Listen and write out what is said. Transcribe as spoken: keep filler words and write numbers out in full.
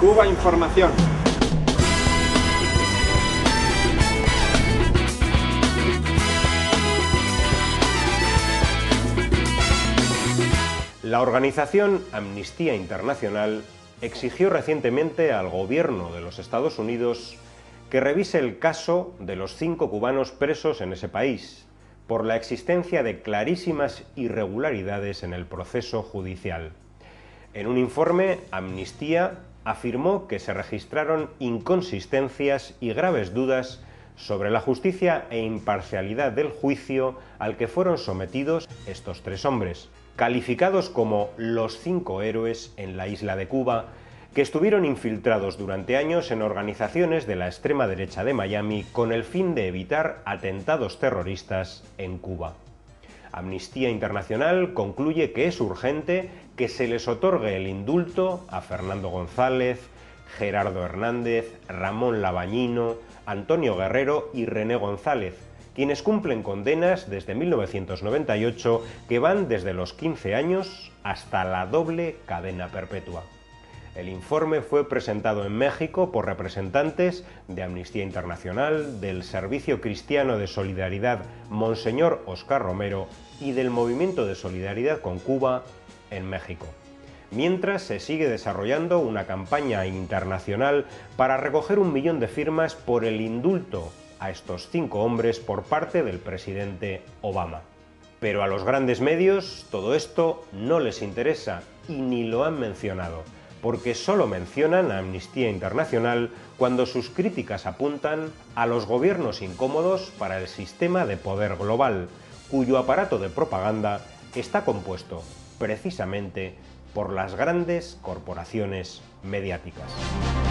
Cuba Información. La organización Amnistía Internacional exigió recientemente al gobierno de los Estados Unidos que revise el caso de los cinco cubanos presos en ese país por la existencia de clarísimas irregularidades en el proceso judicial. En un informe, Amnistía afirmó que se registraron inconsistencias y graves dudas sobre la justicia e imparcialidad del juicio al que fueron sometidos estos tres hombres, calificados como los cinco héroes en la isla de Cuba, que estuvieron infiltrados durante años en organizaciones de la extrema derecha de Miami con el fin de evitar atentados terroristas en Cuba. Amnistía Internacional concluye que es urgente que se les otorgue el indulto a Fernando González, Gerardo Hernández, Ramón Labañino, Antonio Guerrero y René González, quienes cumplen condenas desde mil novecientos noventa y ocho que van desde los quince años hasta la doble cadena perpetua. El informe fue presentado en México por representantes de Amnistía Internacional, del Servicio Cristiano de Solidaridad Monseñor Oscar Romero y del Movimiento de Solidaridad con Cuba en México. Mientras se sigue desarrollando una campaña internacional para recoger un millón de firmas por el indulto a estos cinco hombres por parte del presidente Obama. Pero a los grandes medios todo esto no les interesa y ni lo han mencionado, porque solo mencionan a Amnistía Internacional cuando sus críticas apuntan a los gobiernos incómodos para el sistema de poder global, cuyo aparato de propaganda está compuesto precisamente por las grandes corporaciones mediáticas.